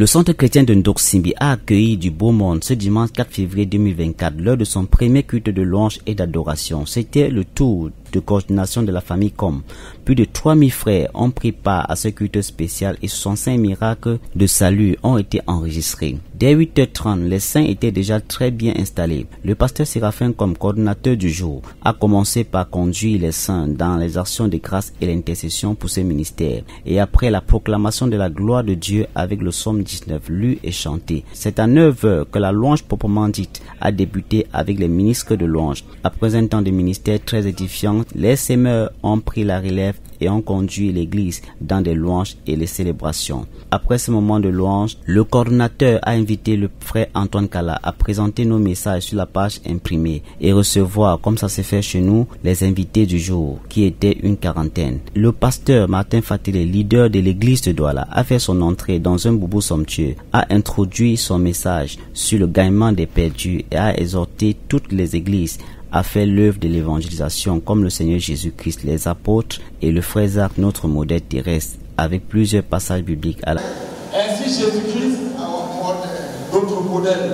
Le centre chrétien de Ndoksimbi a accueilli du beau monde ce dimanche 4 février 2024 lors de son premier culte de louange et d'adoration. C'était le tour de coordination de la famille Com. Plus de 3000 frères ont pris part à ce culte spécial et 65 miracles de salut ont été enregistrés. Dès 8h30, les saints étaient déjà très bien installés. Le pasteur Séraphin, comme coordinateur du jour, a commencé par conduire les saints dans les actions de grâce et l'intercession pour ce ministère. Et après la proclamation de la gloire de Dieu avec le psaume 19 lu et chanté, c'est à 9h que la louange proprement dite a débuté avec les ministres de louange. Après un temps de ministère très édifiant, les semeurs ont pris la relève et ont conduit l'église dans des louanges et les célébrations. Après ce moment de louange, le coordinateur a invité le frère Antoine Kala à présenter nos messages sur la page imprimée et recevoir, comme ça se fait chez nous, les invités du jour, qui étaient une quarantaine. Le pasteur Martin Fatile, leader de l'église de Douala, a fait son entrée dans un boubou somptueux, a introduit son message sur le gagnement des perdus et a exhorté toutes les églises a fait l'œuvre de l'évangélisation comme le Seigneur Jésus-Christ, les apôtres et le frère Zach, notre modèle terrestre, avec plusieurs passages bibliques. Ainsi Jésus-Christ, notre modèle,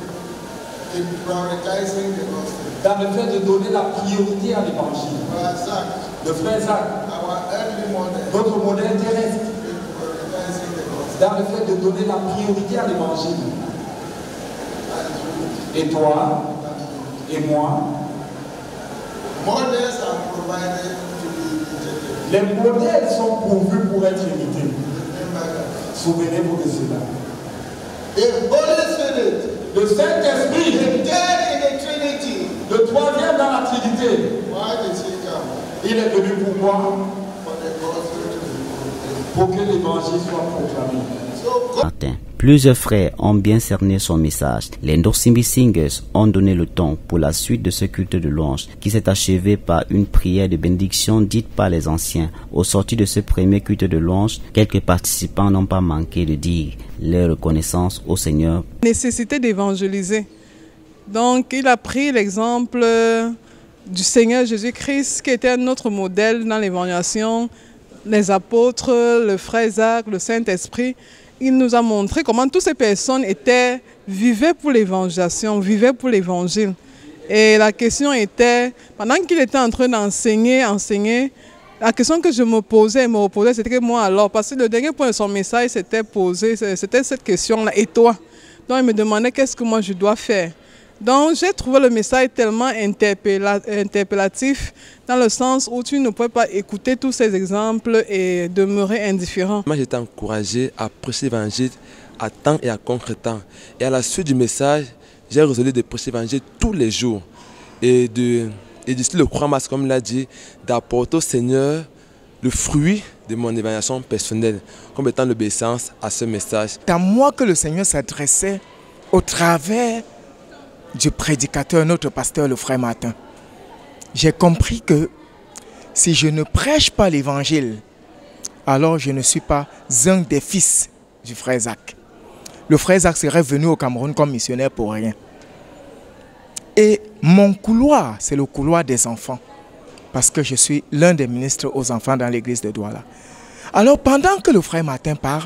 dans le fait de donner la priorité à l'évangile. Le frère Zach, notre modèle terrestre, dans le fait de donner la priorité à l'évangile. Et toi, et moi, les modèles sont pourvus pour être imités. Souvenez-vous de cela. Le Saint-Esprit, le troisième dans la Trinité, il est venu pour moi, pour que l'évangile soit proclamé. Martin. Plusieurs frères ont bien cerné son message. Les Ndoksimbi Singers ont donné le ton pour la suite de ce culte de louange qui s'est achevé par une prière de bénédiction dite par les anciens. Au sortir de ce premier culte de louange, quelques participants n'ont pas manqué de dire leur reconnaissance au Seigneur. Nécessité d'évangéliser. Donc il a pris l'exemple du Seigneur Jésus-Christ qui était notre modèle dans l'évangélisation, les apôtres, le frère Zach, le Saint-Esprit. Il nous a montré comment toutes ces personnes vivaient pour l'évangélisation, vivaient pour l'évangile. Et la question était, pendant qu'il était en train d'enseigner, la question que je me posais, c'était que moi alors, parce que le dernier point de son message s'était posé, c'était cette question-là, et toi? Donc il me demandait qu'est-ce que moi je dois faire. Donc j'ai trouvé le message tellement interpellatif dans le sens où tu ne peux pas écouter tous ces exemples et demeurer indifférent. Moi j'étais encouragé à prêcher l'évangile à temps et à contre-temps. Et à la suite du message, j'ai résolu de prêcher l'évangile tous les jours. Et d'ici le croix masse, comme il l'a dit, d'apporter au Seigneur le fruit de mon évaluation personnelle, comme étant l'obéissance à ce message. C'est à moi que le Seigneur s'adressait au travers du prédicateur, notre pasteur, le frère Martin. J'ai compris que si je ne prêche pas l'évangile, alors je ne suis pas un des fils du frère Zach. Le frère Zach serait venu au Cameroun comme missionnaire pour rien. Et mon couloir, c'est le couloir des enfants, parce que je suis l'un des ministres aux enfants dans l'église de Douala. Alors pendant que le frère Martin parle,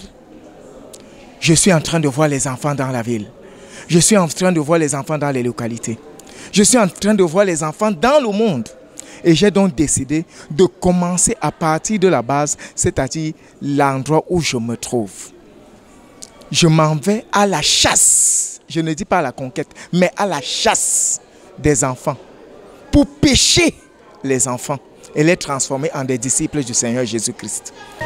je suis en train de voir les enfants dans la ville. Je suis en train de voir les enfants dans les localités. Je suis en train de voir les enfants dans le monde. Et j'ai donc décidé de commencer à partir de la base, c'est-à-dire l'endroit où je me trouve. Je m'en vais à la chasse. Je ne dis pas à la conquête, mais à la chasse des enfants. Pour pêcher les enfants et les transformer en des disciples du Seigneur Jésus-Christ.